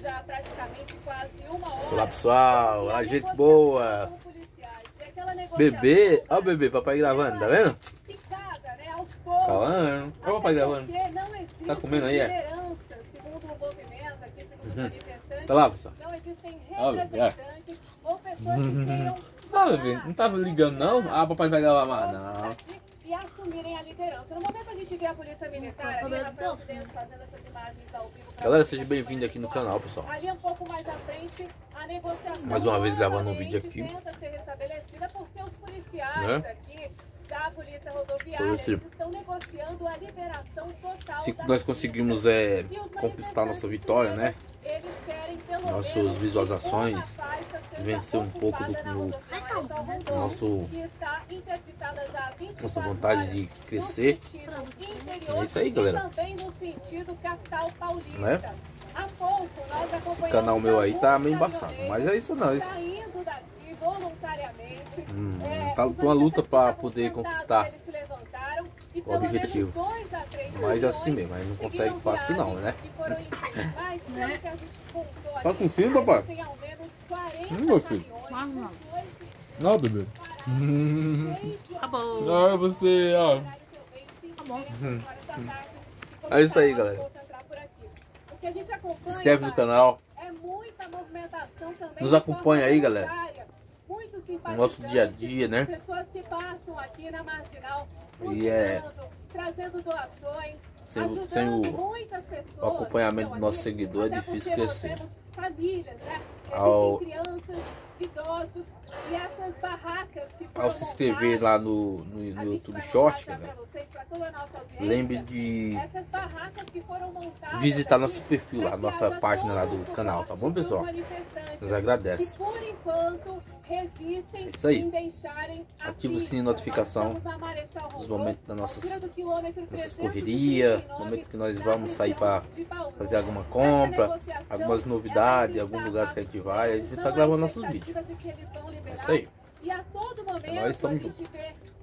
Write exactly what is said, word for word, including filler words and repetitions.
já praticamente quase uma hora. Olá pessoal, a gente boa. Bebê, ó o bebê, papai gravando, tá vendo? Picada, né, aos poucos. Calando, ó o papai gravando. Não existe Tá comendo aí, é? liderança, segundo o movimento aqui, segundo os manifestantes. Tá lá, pessoal. Não existem Ó, bebê, ó. representantes ou pessoas que queiram Ó, bebê, não tava ligando não? Ah, papai vai gravar mais não. e assumirem a liderança. No momento a gente vê a polícia militar ali, Rafael Cidentos fazendo essas imagens ao vivo. Galera, seja bem-vindo aqui no canal, pessoal. Ali um pouco mais à frente, a negociação Mais uma vez gravando um vídeo aqui. tenta ser restabelecida porque os policiais Né? aqui da polícia rodoviária Então, esse- eles estão negociando a liberação total Se da nós polícia. conseguimos é, E os conquistar nossa vitória, né? Eles querem pelo Nossas menos visualizações, uma faixa seja vencer um pouco do- ocupada na no- rodovia Marechal Rondon, nosso- que está interditada já há vinte e nossa quatro vontade horas de no crescer. sentido interior É isso aí, e galera. também no sentido capital paulista. Né? Há pouco nós Esse acompanhamos canal meu aí tá alguns meio embaçado, mas é isso não. Isso, saindo daqui voluntariamente. Hum, É, tá os uma luta pra manifestantes poder estavam conquistar sentados, eles se levantaram e o pelo menos objetivo. dois a três Mas assim milhões mesmo, aí não seguiram consegue fácil não, viagem né? e foram em- Mas pelo que a gente contou Tá aqui, com frio, papai? tem ao menos quarenta Hum, meu filho. caminhões, dois Não, bebê. Acabou. Não, você, ó. É isso aí, galera. Se inscreve no canal. É muita movimentação também. Nos acompanha aí, galera. Muito No nosso dia a dia, né? Pessoas que passam aqui na Marginal, E é- ajudando, trazendo doações, Sem o- ajudando sem o- muitas pessoas o acompanhamento que do nosso estão aqui, seguidor é até difícil porque nós crescer. temos famílias, né? Existem Ao- crianças, idosos e essas barracas que foram Ao se inscrever montadas, lá no, no, a no gente YouTube vai Short, mostrar galera, pra vocês, pra toda a nossa audiência, lembre de essas barracas que foram montadas visitar aqui, nosso perfil lá, pra que nossa haja página lá todo do o canal, tá bom, suporte dos pessoal? manifestantes Nos agradece. que, por enquanto, resistem É isso aí. em deixarem a Ativa o pista. sininho de notificação Nós estamos na Marechal nos Rondon, momentos das nossas, altura do quilômetro nossas trezentos e correrias, trinta e nove, momento que nós na vamos sair região para de Bauru. fazer alguma Essa compra, negociação, algumas ela novidades, está alguns lugares que a gente vai, a gente não tá há gravando nossos expectativa vídeos. de que eles vão liberar. É isso aí. E a todo momento nós estamos a gente vê